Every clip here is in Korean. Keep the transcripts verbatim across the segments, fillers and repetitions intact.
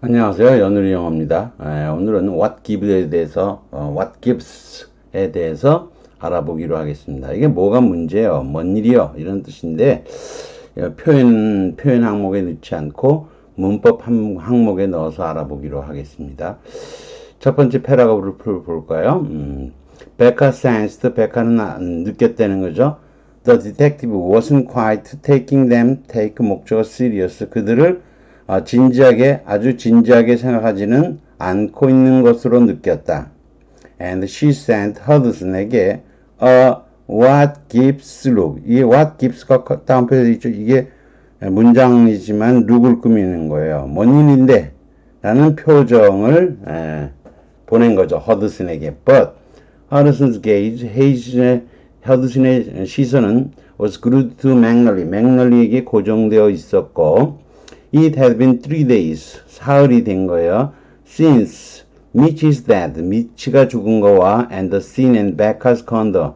안녕하세요. 연우리 영어입니다. 에, 오늘은 what give에 대해서 어, what gives에 대해서 알아보기로 하겠습니다. 이게 뭐가 문제예요? 뭔 일이요? 이런 뜻인데 어, 표현 표현 항목에 넣지 않고 문법 한, 항목에 넣어서 알아보기로 하겠습니다. 첫 번째 패러그래프를 볼까요? 음, Becca sensed, 베카는 아, 느꼈다는 거죠. The detective wasn't quite taking them, take 목적어 serious. 그들을 어, 진지하게, 아주 진지하게 생각하지는 않고 있는 것으로 느꼈다. And she sent Hudson에게 a what gives look. 이 what gives가 다음 페이지에 있죠. 이게 문장이지만 룩을 꾸미는 거예요. 뭔 일인데? 라는 표정을 에, 보낸 거죠. 허드슨에게. But Hudson's gaze, 헤이즈의 허드슨의 시선은 was glued to 맥널리. 맥널리에게 고정되어 있었고 It had been three days. 사흘이 된 거예요. Since Mitch is dead. 미치가 죽은 거와 and the scene in Becca's condo.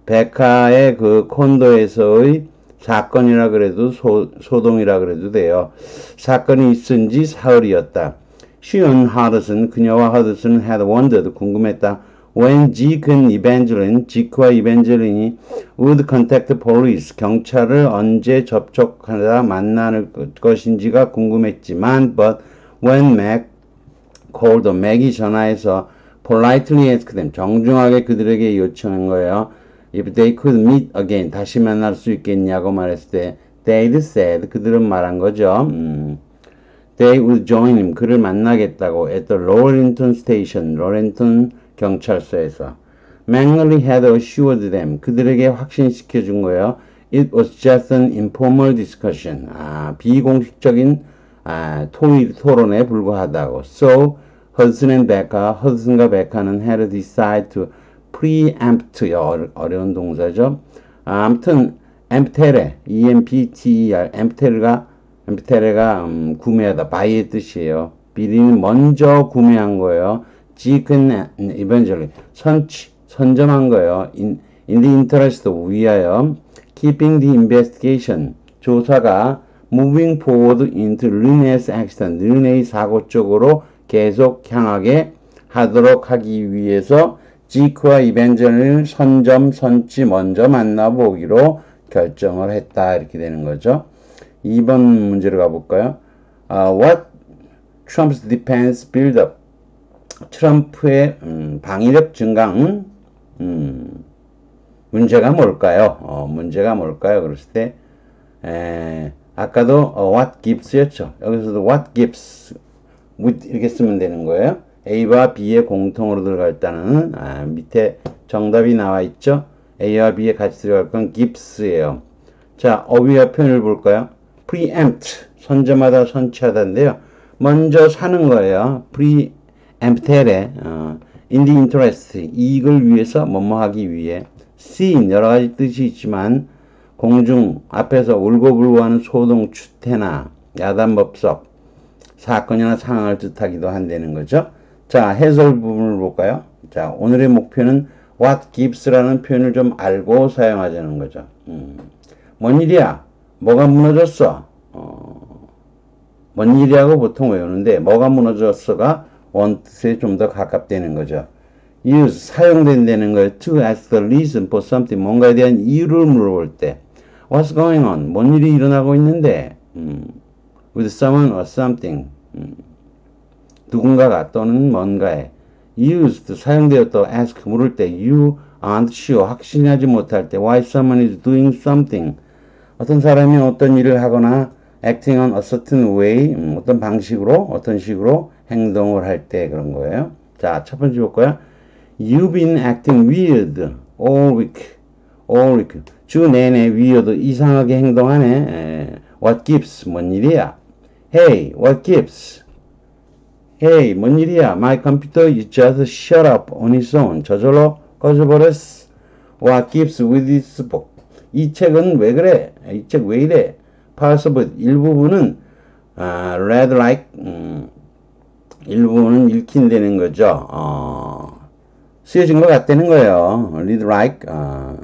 베카의 그 콘도에서의 사건이라 그래도 소, 소동이라 그래도 돼요. 사건이 있은 지 사흘이었다. She and Hudson, 그녀와 Hudson had wondered, 궁금했다. When Zeke and Evangeline, 지크와 이벤젤린이 would contact police, 경찰을 언제 접촉하다 만날 것인지가 궁금했지만, but when Mac called, Mac이 전화해서 politely asked them, 정중하게 그들에게 요청한 거예요. If they could meet again, 다시 만날 수 있겠냐고 말했을 때, they'd said, 그들은 말한 거죠. 음, they would join him, 그를 만나겠다고 at the Lawrenton station, 로렌턴 경찰서에서. 맥널리 had assured them, 그들에게 확신시켜 준 거예요. It was just an informal discussion. 아, 비공식적인 아, 토의, 토론에 불과하다고. So, Hudson and Becca, Hudson과 베카는 had to decide to preempt, 어, 어려운 동사죠. 아, 아무튼 emptere, E-M-P-T-E-R, emptere가 emptere가 음, 구매하다, buy의 뜻이에요. 비리는 먼저 구매한 거예요. 지크는 eventually 선취, 선점한 거예요. In, in the interest 위하여 keeping the investigation 조사가 moving forward into Renee's accident 르네의 사고 쪽으로 계속 향하게 하도록 하기 위해서 지크와 이벤젤린을 선점, 선취 먼저 만나보기로 결정을 했다. 이렇게 되는 거죠. 이 번 문제로 가볼까요? Uh, what Trump's defense build-up 트럼프의 음, 방위력 증강 음, 문제가 뭘까요? 어, 문제가 뭘까요? 그랬을 때 에, 아까도 어, what gives였죠. 여기서도 what gives with 이렇게 쓰면 되는 거예요. A와 B의 공통으로 들어갈 때는 아, 밑에 정답이 나와 있죠. A와 B에 같이 들어갈 건 gives예요. 자, 어휘와 표현을 볼까요? preempt 선점하다 선취하다인데요. 먼저 사는 거예요. pre 엠프텔에 어, in the interest 이익을 위해서 뭐뭐 하기 위해 seen 여러 가지 뜻이 있지만 공중 앞에서 울고불고하는 소동 추태나 야단법석 사건이나 상황을 뜻하기도 한다는 거죠. 자, 해설 부분을 볼까요? 자, 오늘의 목표는 what gives라는 표현을 좀 알고 사용하자는 거죠. 음, 뭔 일이야? 뭐가 무너졌어? 어, 뭔 일이라고 보통 외우는데 뭐가 무너졌어가 원뜻에 좀 더 가깝다는 거죠. use, 사용된다는 거예요. to ask the reason for something, 뭔가에 대한 이유를 물어볼 때. what's going on? 뭔 일이 일어나고 있는데? 음, with someone or something. 음, 누군가가 또는 뭔가에. used, 사용되었다. ask, 물을 때. you aren't sure, 확신하지 못할 때. why someone is doing something. 어떤 사람이 어떤 일을 하거나 acting on a certain way, 음, 어떤 방식으로, 어떤 식으로 행동을 할 때 그런 거예요. 자, 첫 번째 볼까요? You've been acting weird all week. all week. 주 내내 weird, 이상하게 행동하네. 에, what gives? 뭔 일이야? Hey, what gives? Hey, 뭔 일이야? My computer is just shut up on its own. 저절로 꺼져버렸어. What gives with this book? 이 책은 왜 그래? 이 책 왜 이래? Parts of it, 일부분은 아, read like 음, 일부분은 읽힌다는 거죠. 어, 쓰여진 것 같다는 거예요. read like 어,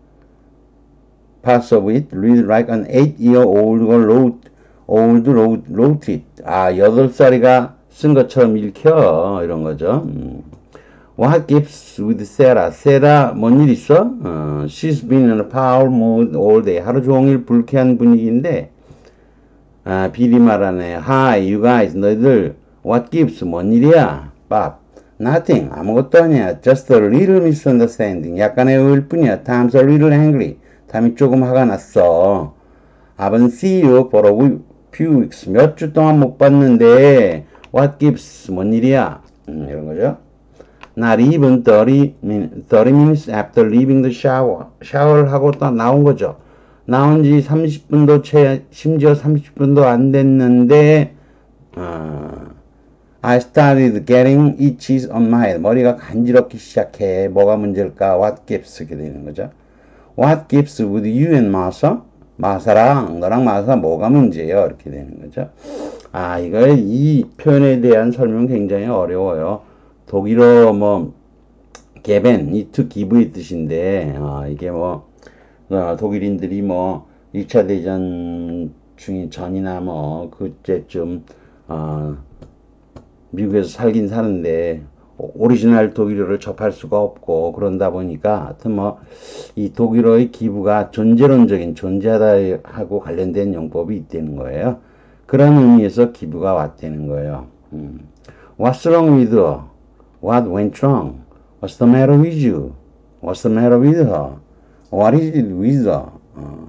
parts of it, read like an eight-year-old wrote, old wrote, wrote it. 아, 여덟 살이가 쓴 것처럼 읽혀. 이런 거죠. 음. What gives with Sarah? Sarah, 뭔 일 있어? 어, she's been in a power mode all day. 하루 종일 불쾌한 분위기인데, 아, 비리 말하네. Hi, you guys, 너희들, what gives? 뭔 일이야? 밥. Nothing. 아무것도 아니야. Just a little misunderstanding. 약간의 오해일 뿐이야. Tom's a little angry. 탐이 조금 화가 났어. I haven't seen you for a few weeks. 몇 주 동안 못 봤는데, what gives? 뭔 일이야? 음, 이런 거죠. Not even thirty minutes after leaving the shower. 샤워를 하고 또 나온 거죠. 나온 지 삼십 분도 채, 심지어 삼십 분도 안 됐는데, 어, I started getting itches on my head. 머리가 간지럽기 시작해. 뭐가 문제일까? What gives? 이렇게 되는 거죠. What gives with you and Martha? 마사랑, 너랑 마사 뭐가 문제예요? 이렇게 되는 거죠. 아, 이거, 이 표현에 대한 설명은 굉장히 어려워요. 독일어 뭐 geben, 이 to give의 뜻인데 어, 이게 뭐 어, 독일인들이 뭐 일 차 대전 중인 전이나 뭐 그때쯤 어, 미국에서 살긴 사는데 오리지널 독일어를 접할 수가 없고 그런다 보니까 하여튼 뭐 이 독일어의 기부가 존재론적인 존재하다하고 관련된 용법이 있다는 거예요. 그런 의미에서 기부가 왔다는 거예요. 음. What's wrong with her? What went wrong? What's the matter with you? What's the matter with her? What is it with her? 어,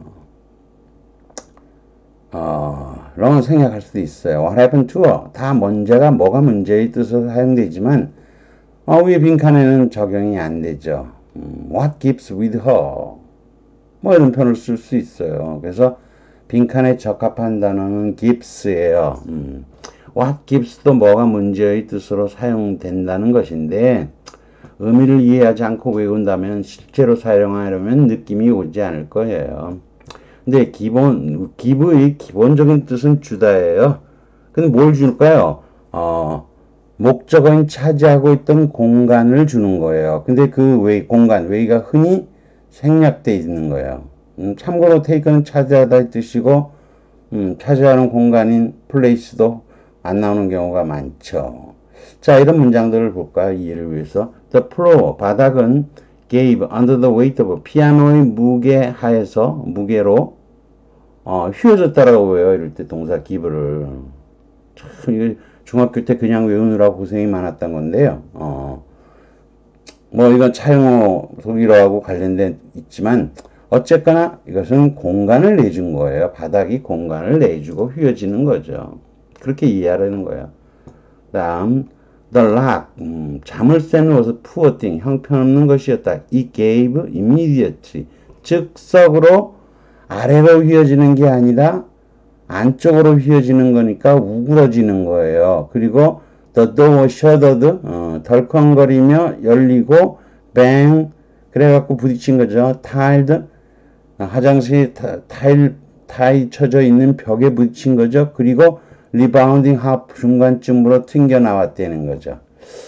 어, 라고 생각할 수도 있어요. What happened to her? 다 문제가 뭐가 문제의 뜻으로 사용되지만 어, 위에 빈칸에는 적용이 안 되죠. 음, What gives with her? 뭐 이런 표현을 쓸 수 있어요. 그래서 빈칸에 적합한 단어는 gives예요. 음. What gives도 뭐가 문제의 뜻으로 사용된다는 것인데 의미를 이해하지 않고 외운다면 실제로 사용하려면 느낌이 오지 않을 거예요. 근데 기본, give의 기본적인 뜻은 주다예요. 근데 뭘 줄까요? 어, 목적어인 차지하고 있던 공간을 주는 거예요. 근데 그 웨이, 공간, 웨이가 흔히 생략되어 있는 거예요. 음, 참고로 take는 차지하다의 뜻이고 음, 차지하는 공간인 place도 안 나오는 경우가 많죠. 자, 이런 문장들을 볼까요? 이해를 위해서. The floor, 바닥은 gave under the weight of 피아노의 무게 하에서, 무게로 어, 휘어졌다라고 외워요. 이럴 때 동사 give를. 참, 이거 중학교 때 그냥 외우느라고 고생이 많았던 건데요. 어, 뭐 이건 차용어 독일어하고 관련된 있지만 어쨌거나 이것은 공간을 내준 거예요. 바닥이 공간을 내주고 휘어지는 거죠. 그렇게 이해하라는 거예요. 다음 the lock, 음, 자물쇠는 was poor thing, 형편없는 것이었다. It gave immediately, 즉석으로 아래로 휘어지는 게 아니라 안쪽으로 휘어지는 거니까 우그러지는 거예요. 그리고 the door was shuttered, 어, 덜컹거리며 열리고 bang, 그래갖고 부딪힌 거죠. tiled, 화장실 타일, 타일 쳐져 있는 벽에 부딪힌 거죠. 그리고 rebounding half 중간쯤으로 튕겨 나왔다는 거죠.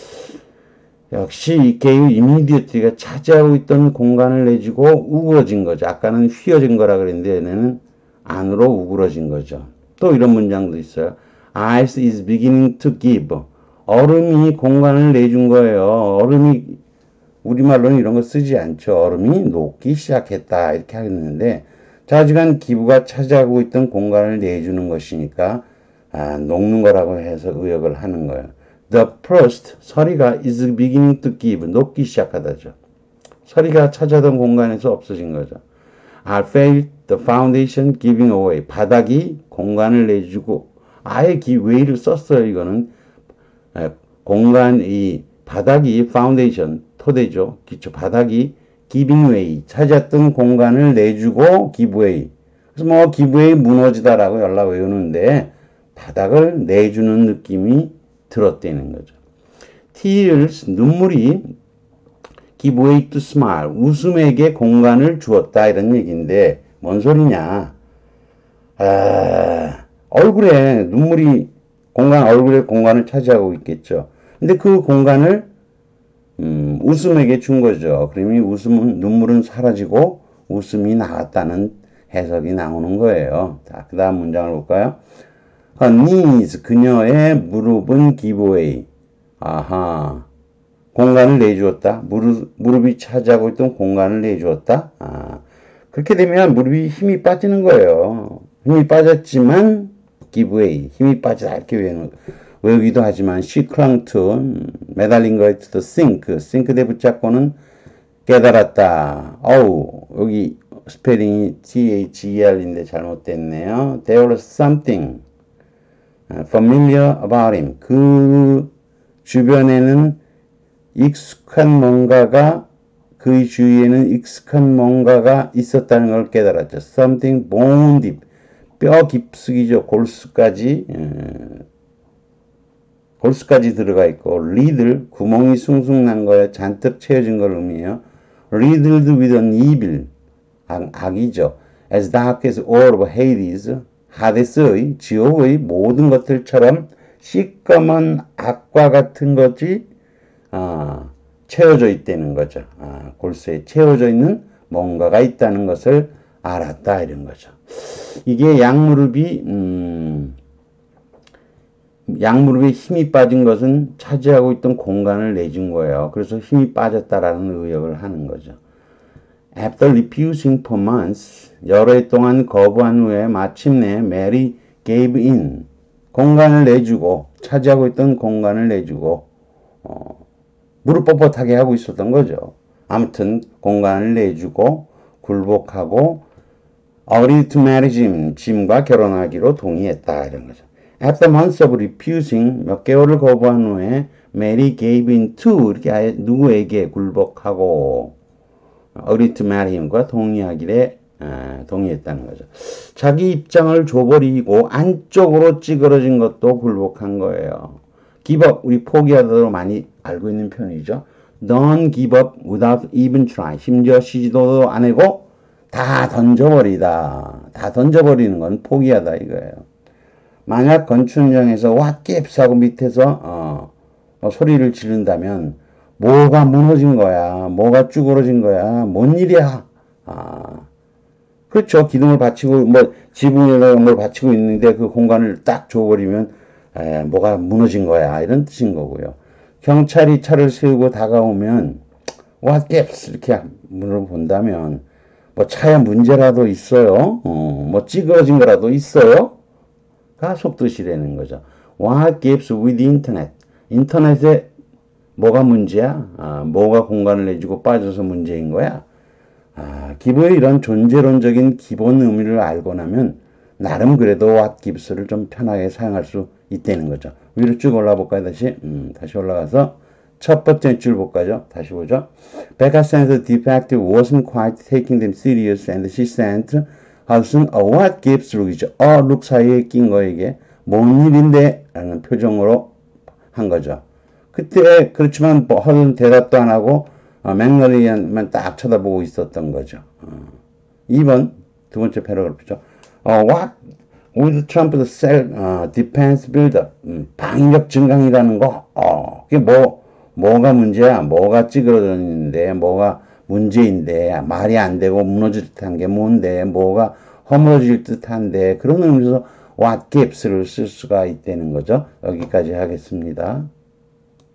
역시 이 gave immediately가 차지하고 있던 공간을 내주고 우그러진 거죠. 아까는 휘어진 거라 그랬는데 얘네는 안으로 우그러진 거죠. 또 이런 문장도 있어요. Ice is beginning to give. 얼음이 공간을 내준 거예요. 얼음이 우리말로는 이런 거 쓰지 않죠. 얼음이 녹기 시작했다 이렇게 하겠는데 자지간 기부가 차지하고 있던 공간을 내주는 것이니까 아, 녹는 거라고 해서 의역을 하는 거예요. The first, 서리가 is beginning to give, 녹기 시작하다죠. 서리가 차지하던 공간에서 없어진 거죠. I felt the foundation giving away. 바닥이 공간을 내주고 아예 기웨이를 썼어요. 이거는 공간, 이 바닥이 foundation, 토대죠. 기초 바닥이 giving way, 차지했던 공간을 내주고 give way. 그래서 뭐 give way 무너지다라고 연락 외우는데 바닥을 내주는 느낌이 들었다는 거죠. tears, 눈물이 give way to smile, 웃음에게 공간을 주었다 이런 얘기인데 뭔 소리냐. 아, 얼굴에 눈물이 공간, 얼굴에 공간을 차지하고 있겠죠. 근데 그 공간을 음, 웃음에게 준 거죠. 그러면 웃음은, 눈물은 사라지고 웃음이 나왔다는 해석이 나오는 거예요. 자, 그 다음 문장을 볼까요? her knees, 그녀의 무릎은 give way. 아하. 공간을 내주었다. 무릎, 무릎이 차지하고 있던 공간을 내주었다. 아, 그렇게 되면 무릎이 힘이 빠지는 거예요. 힘이 빠졌지만 give way. 힘이 빠지다 이렇게 외우기도 하지만 she clung to, 매달린 거에 to the sink. 싱크대 붙잡고는 깨달았다. 어우, 여기 스페링이 T-H-E-R인데 잘못됐네요. There was something familiar about him. 그 주변에는 익숙한 뭔가가, 그의 주위에는 익숙한 뭔가가 있었다는 걸 깨달았죠. Something bone deep. 뼈 깊숙이죠. 골수까지, 에, 골수까지 들어가 있고, 리들, 구멍이 숭숭 난 거에 잔뜩 채워진 걸 의미해요. riddled with an evil. 악, 악이죠. As dark as all of Hades. 하데스의, 지옥의 모든 것들처럼 시꺼먼 악과 같은 것이 아, 채워져 있다는 거죠. 아, 골수에 채워져 있는 뭔가가 있다는 것을 알았다 이런 거죠. 이게 양무릎이 음, 양무릎에 힘이 빠진 것은 차지하고 있던 공간을 내준 거예요. 그래서 힘이 빠졌다라는 의역을 하는 거죠. After refusing for months, 여러 해 동안 거부한 후에 마침내 Mary gave in, 공간을 내주고, 차지하고 있던 공간을 내주고 어, 무릎 뻣뻣하게 하고 있었던 거죠. 아무튼 공간을 내주고 굴복하고 agreed to marry Jim, 짐과 결혼하기로 동의했다 이런 거죠. After months of refusing, 몇 개월을 거부한 후에 Mary gave in to, 이렇게 아예 누구에게 굴복하고 agreed to marry him과 동의하기에 아, 동의했다는 거죠. 자기 입장을 줘버리고 안쪽으로 찌그러진 것도 굴복한 거예요. give up, 우리 포기하다로 많이 알고 있는 표현이죠. Don't give up without even try. 심지어 시도도 안 하고 다 던져버리다. 다 던져버리는 건 포기하다 이거예요. 만약 건축 현장에서 what gives 하고 밑에서 어, 어, 소리를 지른다면 뭐가 무너진 거야. 뭐가 쭈그러진 거야. 뭔 일이야. 아, 그렇죠. 기둥을 받치고 뭐 지붕에다 걸 받치고 있는데 그 공간을 딱 줘버리면 에, 뭐가 무너진 거야 이런 뜻인 거고요. 경찰이 차를 세우고 다가오면 what gives 이렇게 물어본다면 뭐 차에 문제라도 있어요. 어, 뭐 찌그러진 거라도 있어요. 가 속뜻이라는 거죠. What gives with internet. 인터넷에 뭐가 문제야? 아, 뭐가 공간을 내주고 빠져서 문제인 거야? 아, 기부의 이런 존재론적인 기본 의미를 알고 나면 나름 그래도 what gives를 좀 편하게 사용할 수 있다는 거죠. 위로 쭉 올라 볼까요? 다시 음, 다시 올라가서 첫 번째 줄 볼까요? 다시 보죠. Becca said the detective wasn't quite taking them serious and she sent Hudson a what gives look이죠. 어, look 사이에 낀 거에게 뭔 일인데? 라는 표정으로 한 거죠. 그때 그렇지만 뭐 허든 대답도 안 하고 어, 맥너리안만 딱 쳐다보고 있었던 거죠. 어. 이 번 두 번째 패러그래프죠. 어, what with Trump's cell 어, defense buildup 음, 방위력 증강이라는 거. 어, 그게 뭐 뭐가 문제야? 뭐가 찌그러졌는데? 뭐가 문제인데? 말이 안 되고 무너질 듯한 게 뭔데? 뭐가 허물어질 듯한데? 그런 의미에서 what gives를 쓸 수가 있다는 거죠. 여기까지 하겠습니다.